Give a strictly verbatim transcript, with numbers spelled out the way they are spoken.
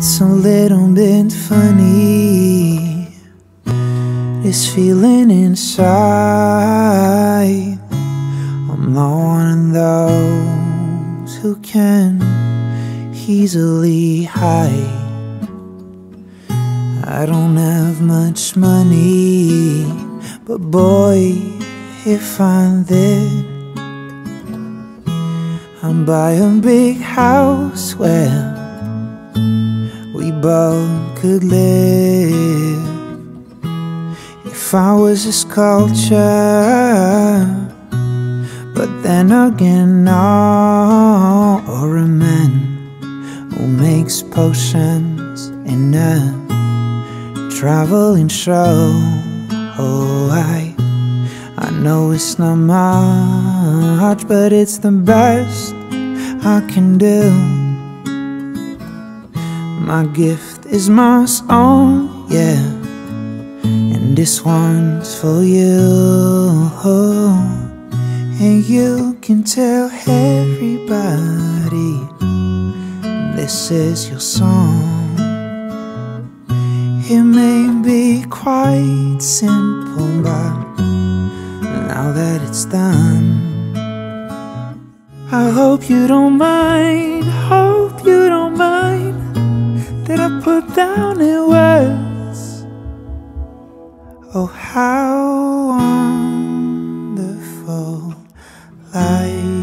It's a little bit funny, this feeling inside. I'm not one of those who can easily hide. I don't have much money, but boy, if I did, I'd buy a big house where we both could live. If I was a sculpture, but then again, no, or a man who makes potions in a traveling show. Oh, I, I know it's not much, but it's the best I can do. My gift is my song, yeah, and this one's for you. And you can tell everybody this is your song. It may be quite simple, but now that it's done, I hope you don't mind, hope you don't mind that I put down in words, oh how wonderful life